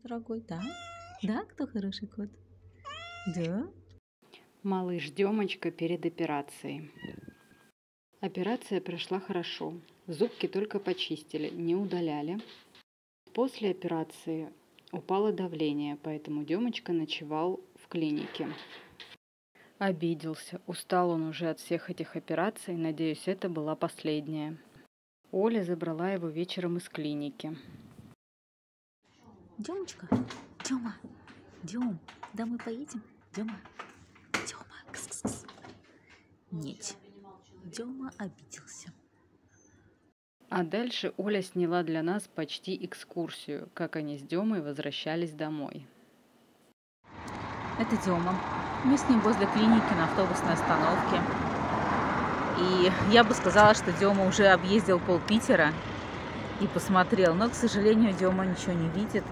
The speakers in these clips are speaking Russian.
дорогой? Да? Да, кто хороший кот? Да? Малыш Демочка перед операцией. Операция прошла хорошо. Зубки только почистили, не удаляли. После операции упало давление, поэтому Демочка ночевал в клинике. Обиделся. Устал он уже от всех этих операций. Надеюсь, это была последняя. Оля забрала его вечером из клиники. Демочка, Дема, Дем, домой поедем? Дема, Дема, кс-кс-кс. Нет, Дема обиделся. А дальше Оля сняла для нас почти экскурсию, как они с Демой возвращались домой. Это Дема. Мы с ним возле клиники на автобусной остановке. И я бы сказала, что Дема уже объездил пол-Питера и посмотрел. Но, к сожалению, Дема ничего не видит.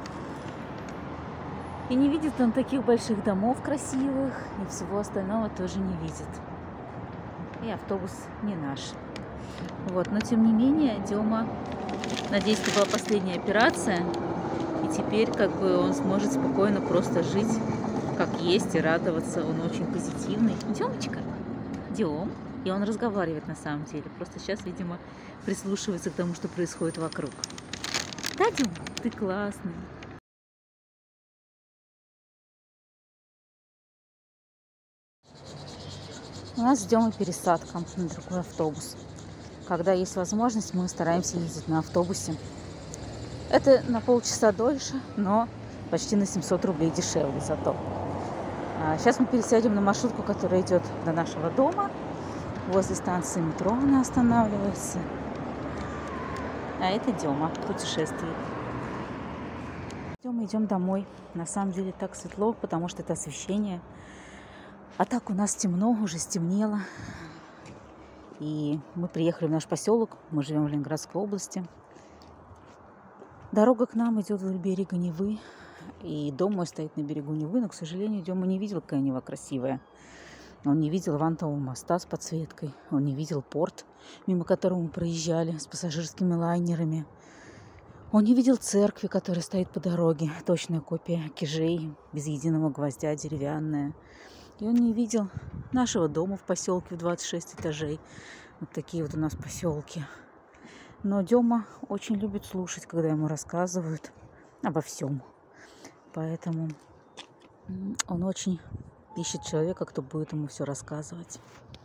И не видит он таких больших домов красивых. И всего остального тоже не видит. И автобус не наш. Вот. Но, тем не менее, Дема, надеюсь, это была последняя операция. И теперь как бы он сможет спокойно просто жить как есть и радоваться. Он очень позитивный. Демочка, Дем. И он разговаривает на самом деле. Просто сейчас, видимо, прислушивается к тому, что происходит вокруг. Да, Дем, ты классный. У нас с Демой пересадка на другой автобус. Когда есть возможность, мы стараемся ездить на автобусе. Это на полчаса дольше, но почти на 700 рублей дешевле зато. Сейчас мы пересядем на маршрутку, которая идет до нашего дома. Возле станции метро она останавливается. А это Дема путешествует. Мы идем домой. На самом деле так светло, потому что это освещение. А так у нас темно, уже стемнело. И мы приехали в наш поселок. Мы живем в Ленинградской области. Дорога к нам идет вдоль берега Невы. И дом мой стоит на берегу Невы. Но, к сожалению, Дема не видел, какая Нева красивая. Он не видел вантового моста с подсветкой. Он не видел порт, мимо которого мы проезжали с пассажирскими лайнерами. Он не видел церкви, которая стоит по дороге. Точная копия Кижей, без единого гвоздя, деревянная. И он не видел нашего дома в поселке в 26 этажей. Вот такие вот у нас поселки. Но Дема очень любит слушать, когда ему рассказывают обо всем. Поэтому он очень ищет человека, кто будет ему все рассказывать.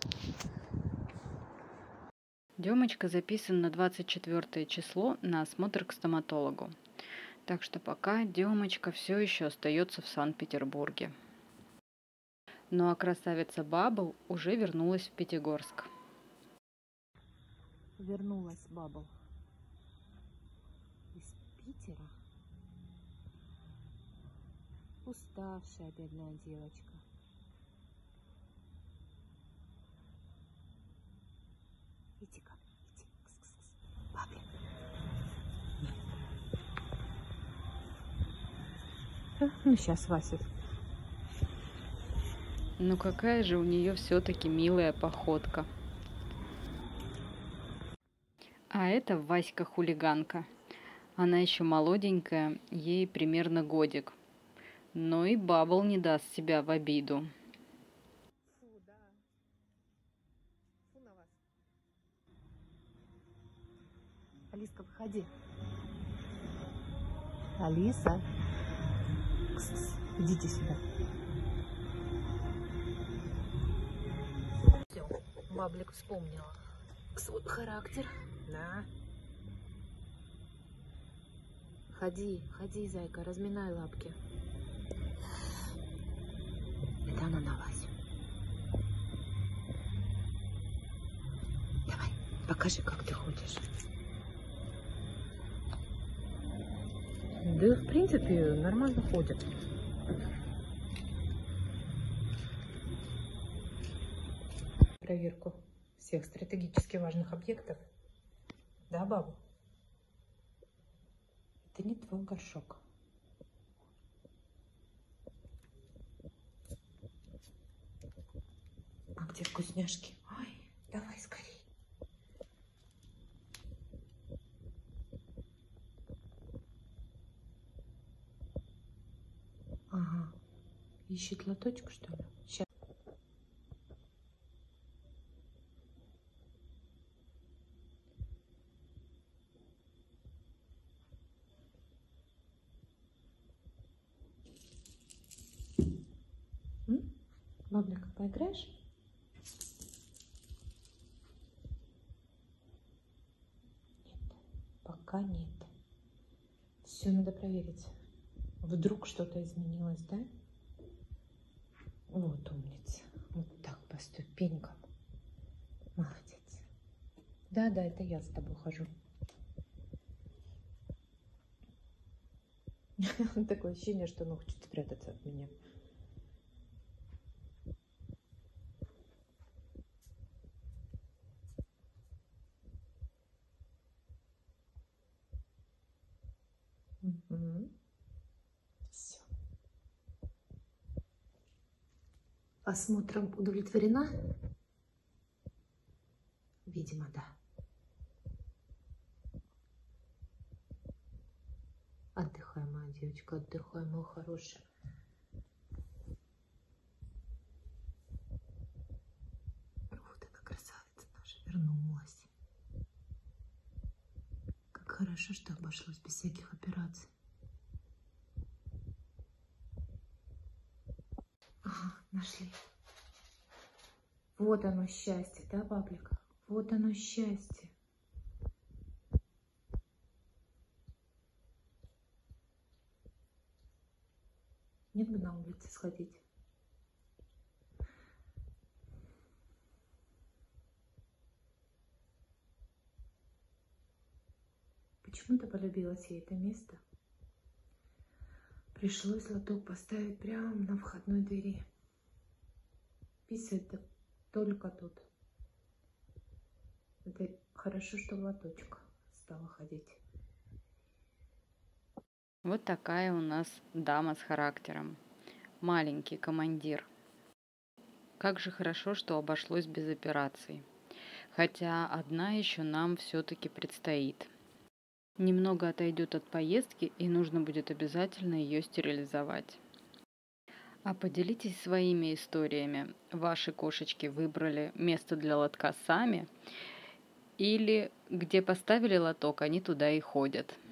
Демочка записан на 24 число на осмотр к стоматологу. Так что пока Демочка все еще остается в Санкт-Петербурге. Ну а красавица Бабл уже вернулась в Пятигорск. Вернулась Бабл из Питера. Уставшая бедная девочка. Иди-ка, иди. Кс-кс-кс. Баблик. Ну, сейчас, Вася. Ну какая же у нее все-таки милая походка. А это Васька-хулиганка. Она еще молоденькая, ей примерно годик. Но и Бабл не даст себя в обиду. Фу, да. Фу на вас. Алиска, выходи. Алиса. Кс-кс. Идите сюда. Все, Баблик вспомнила свой характер. Да. Ходи, ходи, зайка, разминай лапки. Это она на Васю. Давай, покажи, как ты ходишь. Да, в принципе, нормально ходят. Проверку всех стратегически важных объектов. Да, бабу? Это не твой горшок. А где вкусняшки? Ой, давай скорей. Ага. Ищет лоточек, что ли? Сейчас. Баблик, поиграешь? Нет, пока нет. Все надо проверить. Вдруг что-то изменилось, да? Вот умница. Вот так по ступенькам. Молодец. Да, это я с тобой хожу. Такое ощущение, что он хочет спрятаться от меня. Все. Осмотром удовлетворена? Видимо, да. Отдыхай, моя девочка, отдыхай, моя хорошая. Вот она, красавица наша, вернулась. Как хорошо, что обошлось без всяких операций. Ага, нашли. Вот оно счастье, да, Баблик? Вот оно счастье. Нет бы на улице сходить. Почему-то полюбилось ей это место. Пришлось лоток поставить прямо на входной двери. Писать только тут. Это хорошо, что в лоточек стала ходить. Вот такая у нас дама с характером. Маленький командир. Как же хорошо, что обошлось без операций. Хотя одна еще нам все-таки предстоит. Немного отойдет от поездки, и нужно будет обязательно ее стерилизовать. А поделитесь своими историями. Ваши кошечки выбрали место для лотка сами, или где поставили лоток, они туда и ходят.